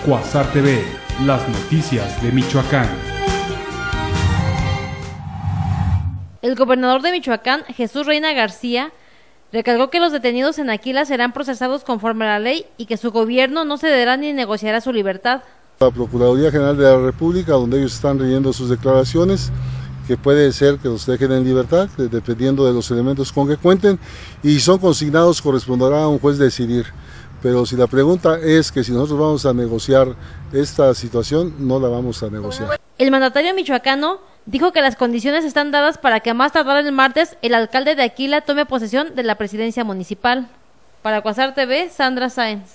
Cuasar TV, las noticias de Michoacán. El gobernador de Michoacán, Jesús Reina García, recalcó que los detenidos en Aquila serán procesados conforme a la ley y que su gobierno no cederá ni negociará su libertad. La Procuraduría General de la República, donde ellos están rindiendo sus declaraciones, que puede ser que los dejen en libertad, dependiendo de los elementos con que cuenten, y son consignados, corresponderá a un juez decidir. Pero si la pregunta es que si nosotros vamos a negociar esta situación, no la vamos a negociar. El mandatario michoacano dijo que las condiciones están dadas para que a más tardar el martes el alcalde de Aquila tome posesión de la presidencia municipal. Para Cuasar TV, Sandra Sáenz.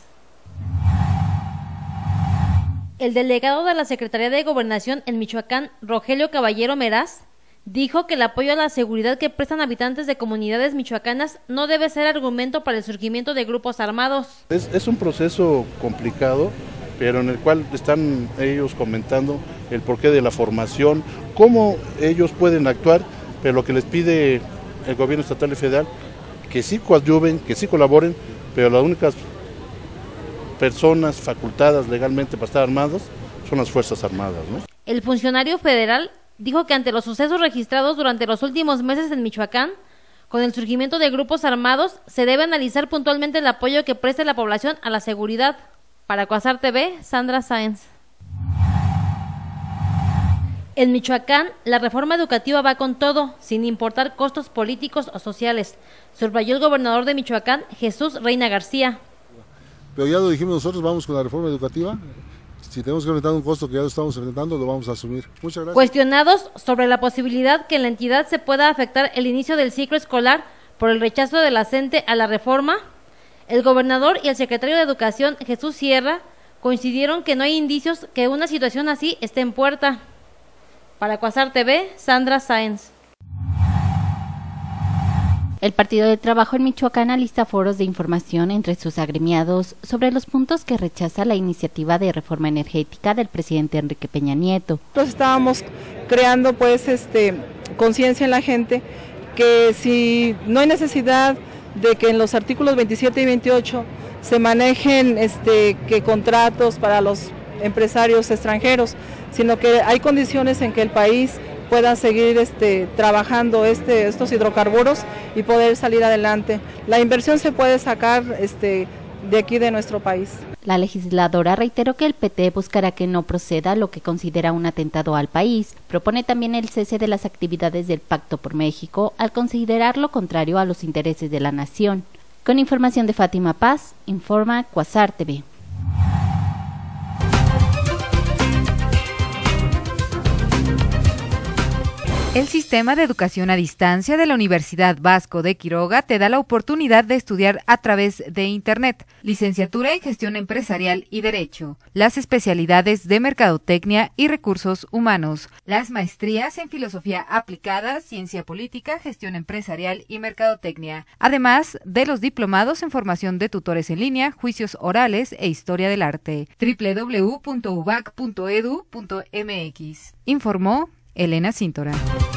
El delegado de la Secretaría de Gobernación en Michoacán, Rogelio Caballero Meraz, dijo que el apoyo a la seguridad que prestan habitantes de comunidades michoacanas no debe ser argumento para el surgimiento de grupos armados. Es un proceso complicado, pero en el cual están ellos comentando el porqué de la formación, cómo ellos pueden actuar, pero lo que les pide el gobierno estatal y federal, que sí coadyuven, que sí colaboren, pero las únicas personas facultadas legalmente para estar armados son las Fuerzas Armadas, ¿no? El funcionario federal dijo que ante los sucesos registrados durante los últimos meses en Michoacán, con el surgimiento de grupos armados, se debe analizar puntualmente el apoyo que preste la población a la seguridad. Para Cuasar TV, Sandra Sáenz. En Michoacán, la reforma educativa va con todo, sin importar costos políticos o sociales, subrayó el gobernador de Michoacán, Jesús Reina García. Pero ya lo dijimos nosotros, vamos con la reforma educativa. Si tenemos que enfrentar un costo que ya lo estamos enfrentando, lo vamos a asumir. Muchas gracias. Cuestionados sobre la posibilidad que en la entidad se pueda afectar el inicio del ciclo escolar por el rechazo de la CENTE a la reforma, el gobernador y el secretario de Educación, Jesús Sierra, coincidieron que no hay indicios que una situación así esté en puerta. Para Cuasar TV, Sandra Sáenz. El Partido de Trabajo en Michoacán alista foros de información entre sus agremiados sobre los puntos que rechaza la iniciativa de reforma energética del presidente Enrique Peña Nieto. Nosotros estábamos creando conciencia en la gente que si no hay necesidad de que en los artículos 27 y 28 se manejen que contratos para los empresarios extranjeros, sino que hay condiciones en que el país puedan seguir trabajando estos hidrocarburos y poder salir adelante. La inversión se puede sacar de aquí de nuestro país. La legisladora reiteró que el PT buscará que no proceda lo que considera un atentado al país. Propone también el cese de las actividades del Pacto por México al considerar lo contrario a los intereses de la nación. Con información de Fátima Paz, informa Cuasar TV. El sistema de educación a distancia de la Universidad Vasco de Quiroga te da la oportunidad de estudiar a través de Internet, licenciatura en Gestión Empresarial y Derecho, las especialidades de Mercadotecnia y Recursos Humanos, las maestrías en Filosofía Aplicada, Ciencia Política, Gestión Empresarial y Mercadotecnia, además de los diplomados en formación de tutores en línea, juicios orales e historia del arte. www.ubac.edu.mx. Informó Elena Cíntora.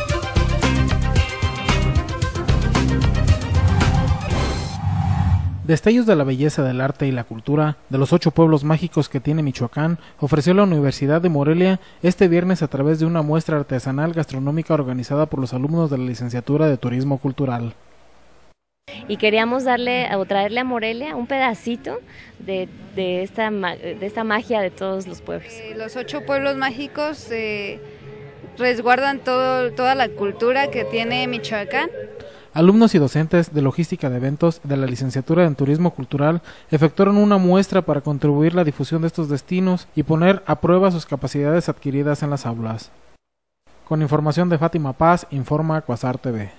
Destellos de la belleza del arte y la cultura de los 8 pueblos mágicos que tiene Michoacán ofreció la Universidad de Morelia este viernes a través de una muestra artesanal gastronómica organizada por los alumnos de la Licenciatura de Turismo Cultural. Y queríamos traerle a Morelia un pedacito de esta magia de todos los pueblos. Los 8 pueblos mágicos resguardan toda la cultura que tiene Michoacán. Alumnos y docentes de logística de eventos de la licenciatura en Turismo Cultural efectuaron una muestra para contribuir a la difusión de estos destinos y poner a prueba sus capacidades adquiridas en las aulas. Con información de Fátima Paz, informa Cuasar TV.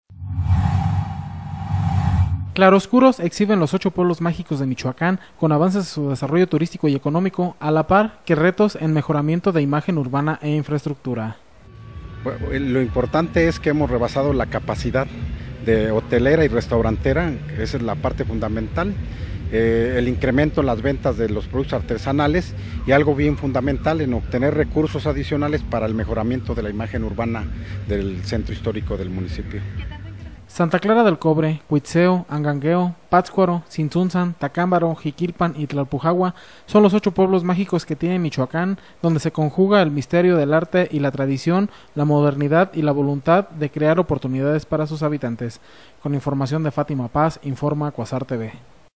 Claroscuros exhiben los 8 pueblos mágicos de Michoacán con avances en su desarrollo turístico y económico, a la par que retos en mejoramiento de imagen urbana e infraestructura. Lo importante es que hemos rebasado la capacidad de hotelera y restaurantera, esa es la parte fundamental, el incremento en las ventas de los productos artesanales y algo bien fundamental en obtener recursos adicionales para el mejoramiento de la imagen urbana del centro histórico del municipio. Santa Clara del Cobre, Cuitzeo, Angangueo, Pátzcuaro, Tzintzuntzan, Tacámbaro, Jiquilpan y Tlalpujagua son los 8 pueblos mágicos que tiene Michoacán, donde se conjuga el misterio del arte y la tradición, la modernidad y la voluntad de crear oportunidades para sus habitantes. Con información de Fátima Paz, informa Cuasar TV.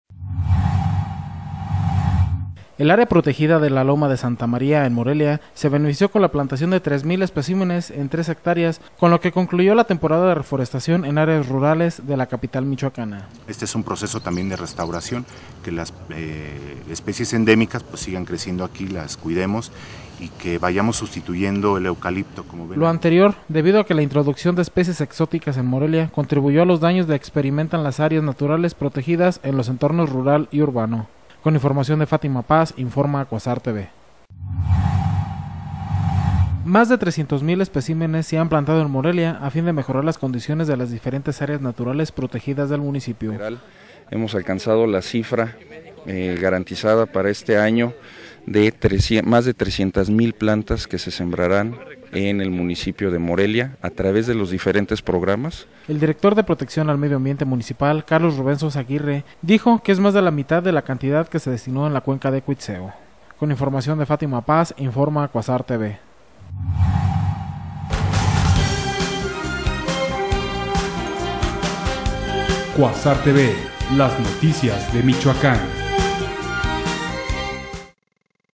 El área protegida de la Loma de Santa María en Morelia se benefició con la plantación de 3,000 especímenes en 3 hectáreas, con lo que concluyó la temporada de reforestación en áreas rurales de la capital michoacana. Este es un proceso también de restauración, que las especies endémicas pues sigan creciendo aquí, las cuidemos y que vayamos sustituyendo el eucalipto, como ven. Lo anterior, debido a que la introducción de especies exóticas en Morelia contribuyó a los daños que experimentan las áreas naturales protegidas en los entornos rural y urbano. Con información de Fátima Paz, informa Cuasar TV. Más de 300,000 especímenes se han plantado en Morelia a fin de mejorar las condiciones de las diferentes áreas naturales protegidas del municipio. Hemos alcanzado la cifra garantizada para este año de más de 300,000 plantas que se sembrarán en el municipio de Morelia a través de los diferentes programas. El director de Protección al Medio Ambiente Municipal, Carlos Rubén Sosa Aguirre, dijo que es más de la mitad de la cantidad que se destinó en la cuenca de Cuitzeo. Con información de Fátima Paz, informa Cuasar TV. Cuasar TV, las noticias de Michoacán.